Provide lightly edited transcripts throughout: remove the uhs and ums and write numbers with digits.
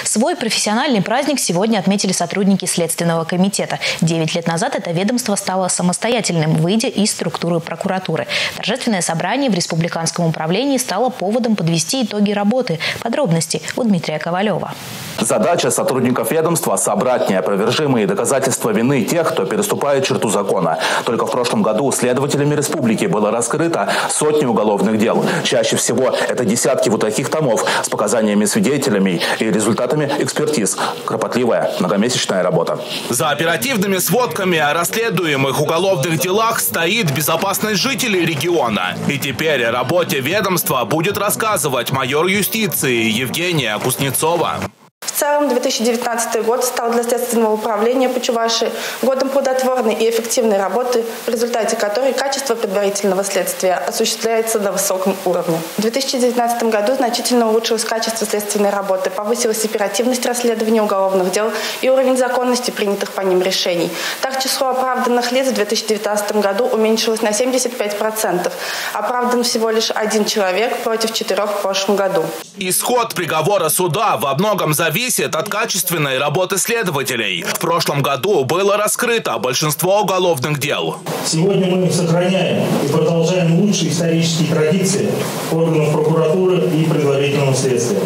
Свой профессиональный праздник сегодня отметили сотрудники Следственного комитета. 9 лет назад это ведомство стало самостоятельным, выйдя из структуры прокуратуры. Торжественное собрание в Республиканском управлении стало поводом подвести итоги работы. Подробности у Дмитрия Ковалева. Задача сотрудников ведомства – собрать неопровержимые доказательства вины тех, кто переступает черту закона. Только в прошлом году следователями республики было раскрыто сотни уголовных дел. Чаще всего это десятки вот таких томов с показаниями свидетелями и результатами экспертиз. Кропотливая многомесячная работа. За оперативными сводками о расследуемых уголовных делах стоит безопасность жителей региона. И теперь о работе ведомства будет рассказывать майор юстиции Евгения Кузнецова. В целом, 2019 год стал для Следственного управления по Чувашии годом плодотворной и эффективной работы, в результате которой качество предварительного следствия осуществляется на высоком уровне. В 2019 году значительно улучшилось качество следственной работы, повысилась оперативность расследования уголовных дел и уровень законности принятых по ним решений. Так, число оправданных лиц в 2019 году уменьшилось на 75%. Оправдан всего лишь 1 человек против 4 в прошлом году. Исход приговора суда во многом зависит от качественной работы следователей. В прошлом году было раскрыто большинство уголовных дел. Сегодня мы сохраняем и продолжаем лучшие исторические традиции органов прокуратуры и предварительного следствия.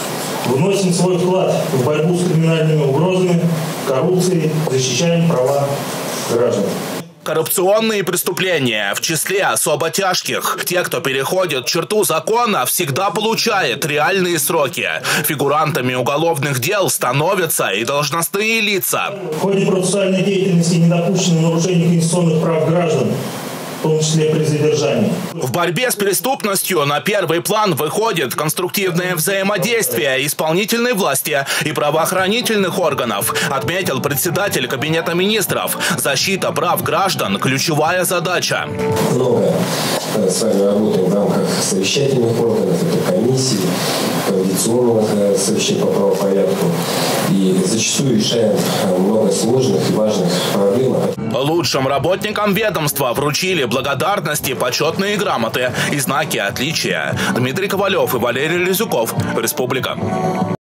Вносим свой вклад в борьбу с криминальными угрозами, коррупцией, защищаем права граждан. Коррупционные преступления в числе особо тяжких. Те, кто переходит черту закона, всегда получают реальные сроки. Фигурантами уголовных дел становятся и должностные лица. В ходе процессуальной деятельности не допущено нарушение конституционных прав граждан, в том числе при задержании. В борьбе с преступностью на первый план выходит конструктивное взаимодействие исполнительной власти и правоохранительных органов, отметил председатель Кабинета министров. Защита прав граждан – ключевая задача. Много с вами работаем в рамках совещательных органов, это комиссии, координационных совещаний по правопорядку. И зачастую решаем много сложных и важных проблем. Лучшим работникам ведомства вручили благодарности, почетные грамоты и знаки отличия. Дмитрий Ковалев и Валерий Лизюков. Республика.